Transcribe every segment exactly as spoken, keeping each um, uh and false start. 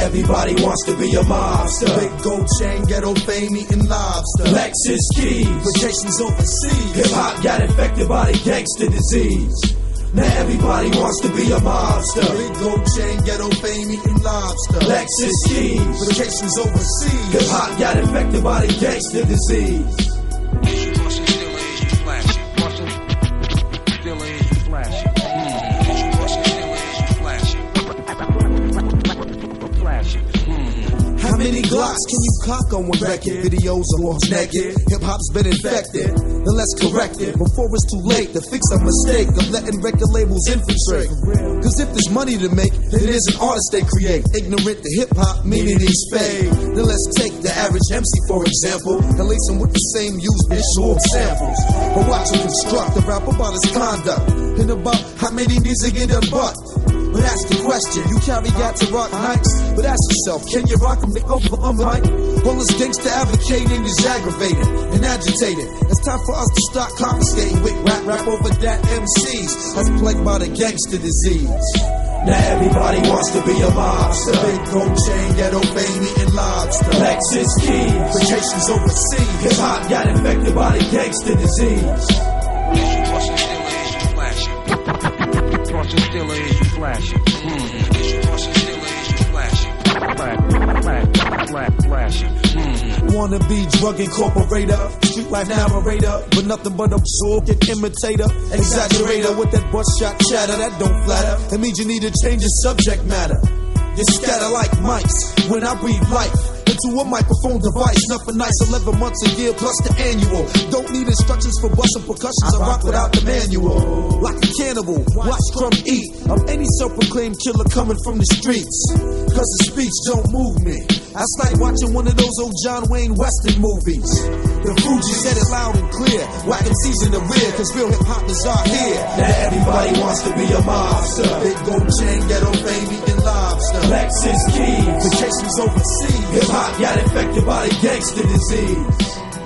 everybody wants to be a mobster. Big gold chain, ghetto fame, eating lobster. Lexus keys, vacations overseas. Hip hop got infected by the gangster disease. Now everybody wants to be a mobster. Big gold chain, ghetto fame, eating lobster. Lexus keys, vacations overseas. Hip hop got infected by the gangster disease. How many Glocks can you cock on one record? Videos of lost naked. Hip hop's been infected. Then let's correct it before it's too late to fix a mistake of letting record labels infiltrate. Cause if there's money to make, then it is an artist they create. Ignorant to hip hop, meaning he's fake. Then let's take the average M C for example and lace him with the same used visual samples. But watch him construct a rap about his conduct and about how many music get done but. But ask the question, you carry got to rock nights. But ask yourself, can you rock them over a mic? All this gangsta advocating is aggravating and agitated. It's time for us to stop confiscating with rap, rap over that M Cs. That's plagued by the gangster disease. Now everybody wants to be a mobster. Big gold chain, ghetto fame, eating lobster. Lexus keys, vacations overseas. Hip hop got infected by the gangster disease. Still is you flashing. Mm. Wanna be drug incorporator, street life narrator, but nothing but a soul imitator, exaggerator with that butt shot chatter that don't flatter. It means you need to change your subject matter. You scatter like mice when I breathe life into a microphone device. Nothing nice, eleven months a year plus the annual. Don't need instructions for busting percussions. I rock without the manual. Like a cannibal, watch Krumb eat of any self-proclaimed killer coming from the streets. Cause the speech don't move me. That's like watching one of those old John Wayne Western movies. The Fuji said it loud and clear. Whack and season the rear, cause real hip-hop is out here. Now everybody wants to be a mobster. Big gold chain, ghetto fame, eating lobster. Lexus keys, vacations overseas. Hip hop got infected by the gangster disease.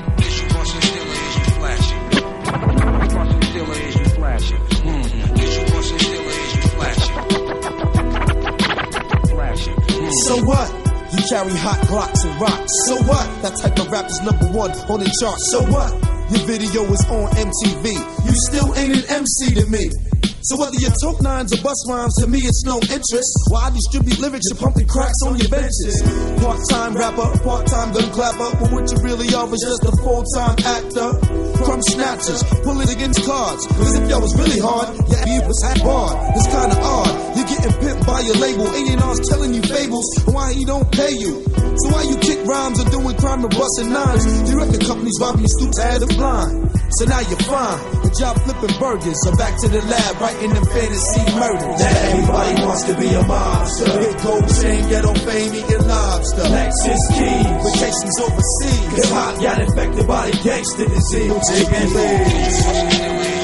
So what? You carry hot Glocks and rocks. So what? That type of rap is number one on the chart. So what? Your video is on M T V. You still ain't an M C to me. So whether you talk nines or bust rhymes, to me it's no interest. While I distribute lyrics, you're pumping cracks on your benches. Part-time rapper, part-time gun clapper, but what you really are is just a full-time actor. Krumb Snatchers, pull it against cards. Cause if y'all was really hard, yeah, you was at barred. It's kinda odd, you're getting pimped by your label. A and R's telling you fables, and why he don't pay you. So why you kick rhymes or doing crime and busting nines? The record companies robbing your stoops out of blind. So now you're fine, your job flipping burgers. So back to the lab, writing them fantasy murders. Now everybody wants to be a mobster. Big gold chain, ghetto fame, eating lobster. Lexus keys, vacations overseas. Hip hop got infected by the gangster disease. Chicken legs.